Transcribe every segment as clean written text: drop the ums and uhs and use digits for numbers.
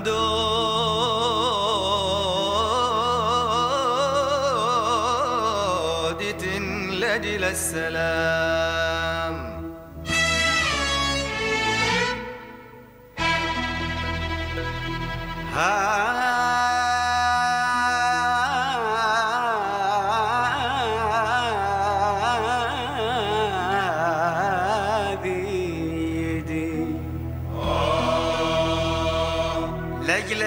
ممدودة لأجل السلام. لأجل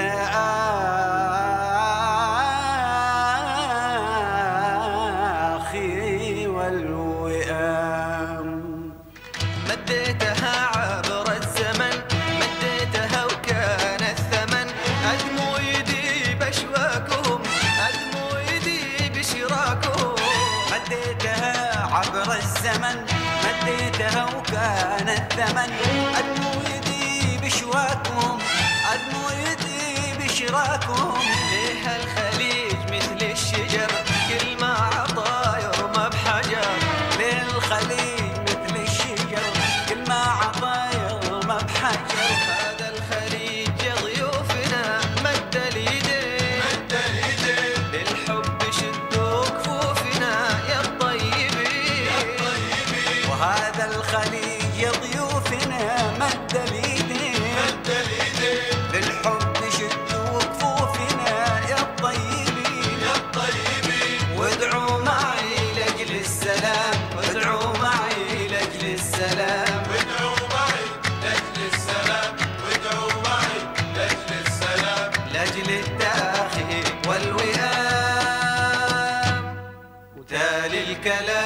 التآخي والوئام. مديتها عبر الزمن، مديتها وكان الثمن أدمو يدي بأشواكهم، أدمو يدي بشراكهم. مديتها عبر الزمن، مديتها وكان الثمن أدمو يدي بشواكهم، أدمو يدي بشراكهم. ليه الخليج مثل الشجر كل ما عطى يرمى بحجر. ليه الخليج مثل الشجر كل ما عطى يرمى بحجر. هذا الخليج يا ضيوفنا مد اليدين، مد اليدين للحب شدوا كفوفنا يا الطيبين، يا الطيبين. وهذا الخليج يا ضيوفنا مد اليدين، مد اليدين للحب شدوا كفوفنا يا الطيبين، يا الطيبين. وادعوا معي لأجل السلام، وادعوا معي لأجل السلام، وادعوا معي لأجل السلام، وادعوا معي لأجل السلام، لأجل التآخي والوئام. وتالي الكلام